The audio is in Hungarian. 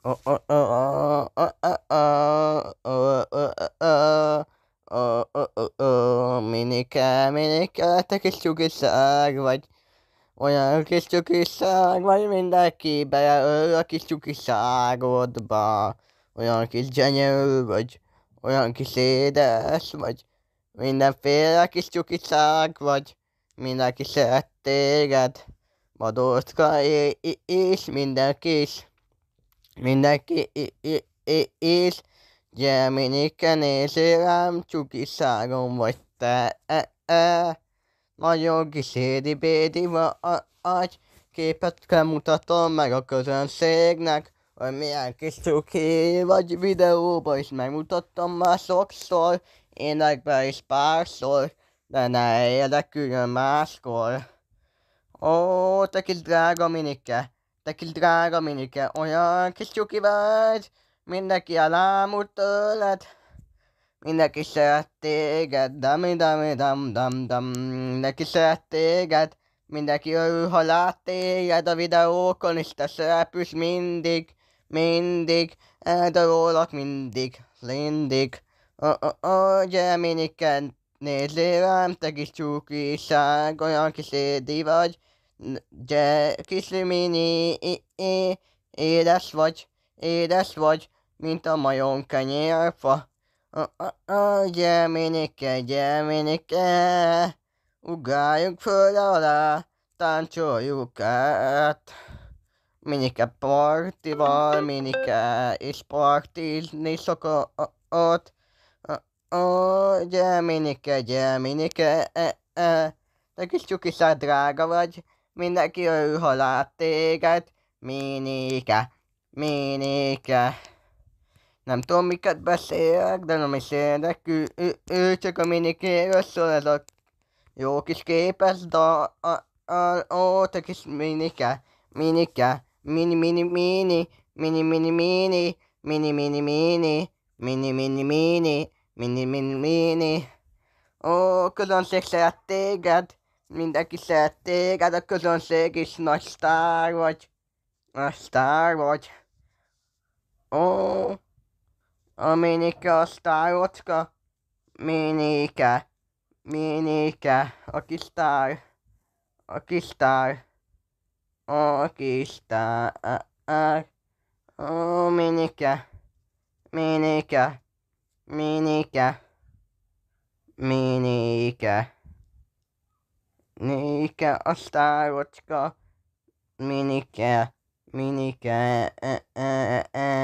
Oh, oh, oh, oh, oh, oh, oh, oh, oh, oh, oh, oh, oh, oh, Minike, te kis csukiság vagy, olyan kis csukiság vagy, mindenki beleöl a kis csukiságodba, olyan kis gyönyörű vagy, olyan kis édes vagy, mindenféle kis csukiság vagy, mindenki szeret téged, Madocka és mindenki is. Mindenki és Gyermenike nézzél rám, csukiságon vagy te. Nagyon kis édi-bédi vagy, képet kell mutatom meg a közönségnek, hogy milyen kis cuki vagy, videóba is megmutattam már sokszor, énekbe is párszor, de ne érdeküljön máskor. Ó, te kis drága Minike, te kis drága Minike, olyan kis csuki vagy, mindenki elámult tőled, mindenki szeret téged, dam, mindenki szeret téged, mindenki örül, ha lát téged a videókon, és te szerepülsz mindig, eldalolok mindig, gyere Minike, nézzél rám, te kis csukiság, olyan kis édi vagy, kis mini, édes vagy, mint a majom kenyérfa. Gyermenike, ugráljunk föl alá, táncoljuk át. Minike partival, Minike és partizni szokott. Gyermenike, te kis csukiság drága vagy, mindenki örül, ha lát téged. Minike. Nem tudom, miket beszélek, de nem is érdekű. Ő csak a Minikéről szól, ez a jó kis képes dal. Ó, te kis Minike. Mini, mini, mini. Mini, mini, mini. Mini, mini, mini. Mini, mini, mini. Mini, mini, mini. Ó, közönség szeret téged. Mindenki szeret téged, a közönség is nagy sztár vagy. Nagy sztár vagy. Ó, a Minike a sztárocska. Minike, a kis sztár. A kis sztár. A kis sztár. Ó, Minike. Minike. Minike a sztárocska. Minike.